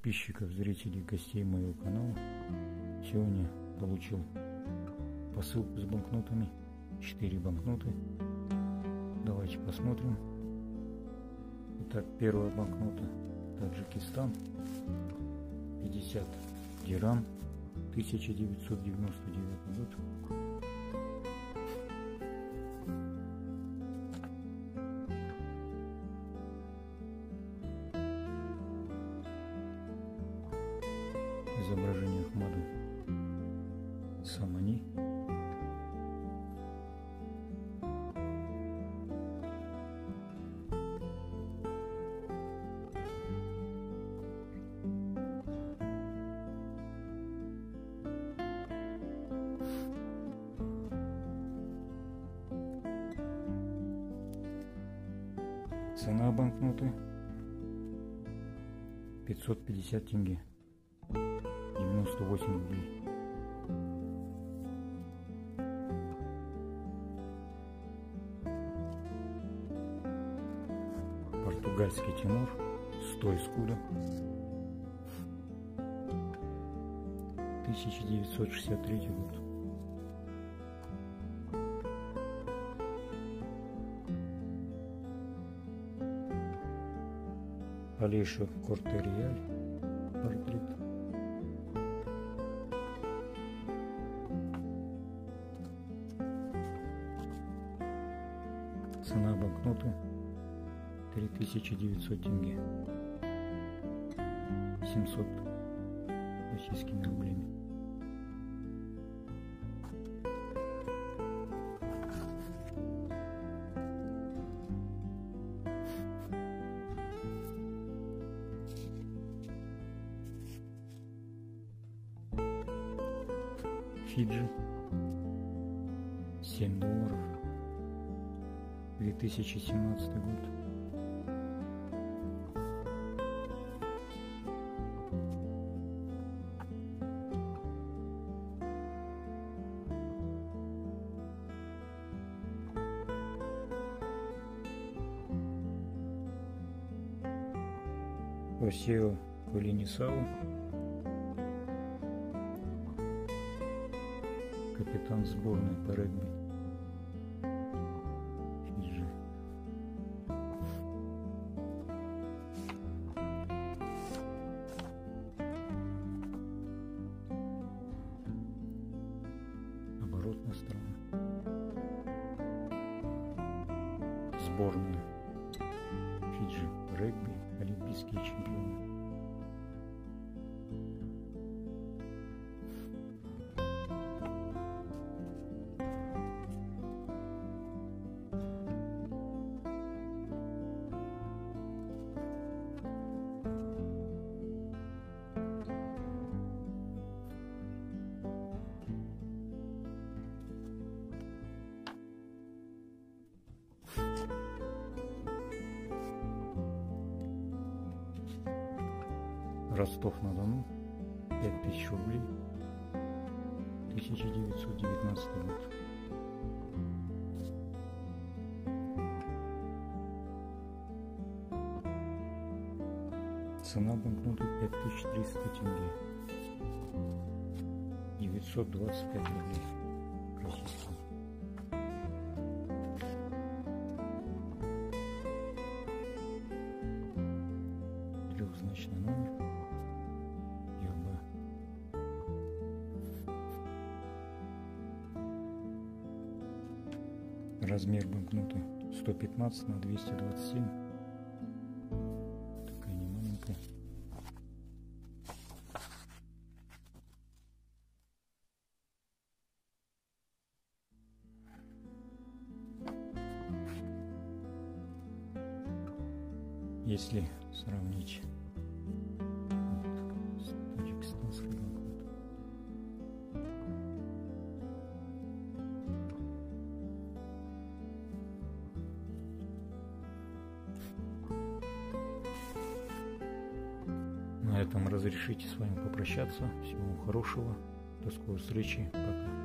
подписчиков, зрителей, гостей моего канала. Сегодня получил посылку с банкнотами. 4 банкноты. Давайте посмотрим. Итак, первая банкнота Таджикистан. 50 дирхам. 1999 год. Изображение Ахмада Самани. Цена банкноты 550 тенге. 98 рублей. Португальский Тимур. 100 эскуда. 1963 год. Алеша Кортериаль. Портрет. Цена банкноты 3900 тенге. 700 российскими рублями. Фиджи. 7 долларов. 2017 год. Осео Колинисау. Капитан сборной по регби. Фиджи. Оборотная сторона. Сборная Фиджи по регби. Олимпийские чемпионы. Ростов-на-Дону. 5000 рублей. 1919 год. Цена банкноты 5300 тенге. 925 рублей российских. Трехзначный номер. Размер банкноты 115 на 227. Такая не маленькая. Если сравнить с таджикистанской банкнотой. На этом разрешите с вами попрощаться. Всего вам хорошего. До скорой встречи. Пока.